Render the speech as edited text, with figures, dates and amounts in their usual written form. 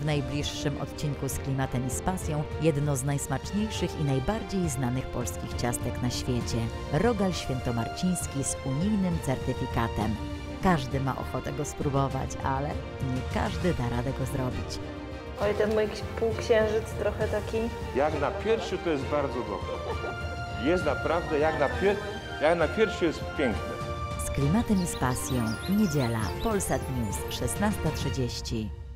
najbliższym odcinku z Klimatem i z Pasją jedno z najsmaczniejszych i najbardziej znanych polskich ciastek na świecie. Rogal świętomarciński z unijnym certyfikatem. Każdy ma ochotę go spróbować, ale nie każdy da radę go zrobić. Oj, ten mój półksiężyc trochę taki... Jak na pierwszy to jest bardzo dobre. Jest naprawdę, jak na pierwszy jest piękne. Z Klimatem i z Pasją. Niedziela. Polsat News, 16:30.